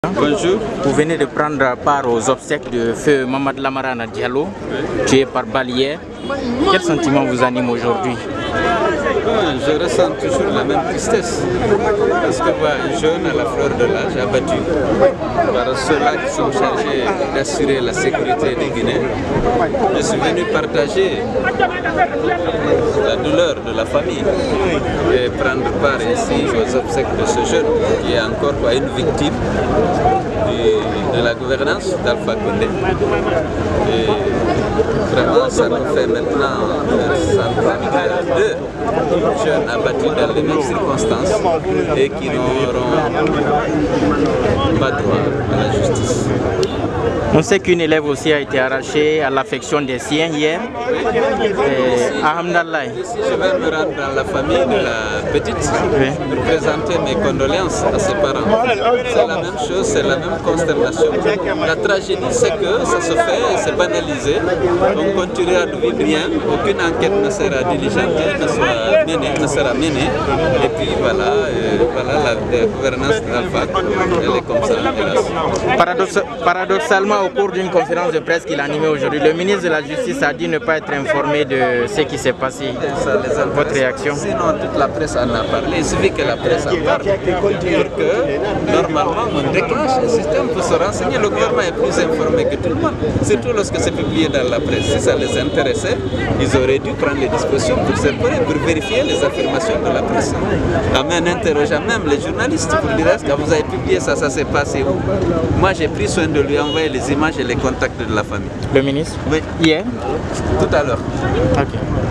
Bonjour. Vous venez de prendre part aux obsèques de feu Mamad Lamarana Diallo, tué par balle hier. Quel sentiment vous anime aujourd'hui? Je ressens toujours la même tristesse, parce que un jeune à la fleur de l'âge abattu par ceux-là qui sont chargés d'assurer la sécurité des Guinéens. Je suis venu partager la douleur de la famille et prendre part ici aux obsèques de ce jeune qui est encore une victime de la gouvernance d'Alpha Condé. Et vraiment, ça nous fait maintenant deux jeunes abattus dans les mêmes circonstances et qui n'auront pas droit à la justice. On sait qu'une élève aussi a été arrachée à l'affection des siens hier. Alhamdallah. Ici, je vais me rendre dans la famille de la petite pour présenter mes condoléances à ses parents. C'est la même chose, c'est la même consternation. La tragédie, c'est que ça se fait, c'est banalisé. On continuera de vivre bien, aucune enquête ne sera diligentée, ne sera menée. Et puis voilà, la gouvernance de l'Alpha, elle est comme ça. Paradoxalement, au cours d'une conférence de presse qu'il a animée aujourd'hui, le ministre de la Justice a dit ne pas être informé de ce qui s'est passé. Votre réaction? Sinon, toute la presse en a parlé. Il suffit que la presse en parle pour dire que normalement on déclenche un système pour se renseigner. Le gouvernement est plus informé que tout le monde, surtout lorsque c'est publié dans la presse. Si ça les intéressait, ils auraient dû prendre les dispositions pour s'informer, pour vérifier les affirmations de la presse. En interrogeant même les journalistes pour dire est-ce que vous avez publié ça, ça s'est passé où? Moi j'ai pris soin de lui envoyer les images et les contacts de la famille. Le ministre? Oui. Hier? Tout à l'heure. Ok.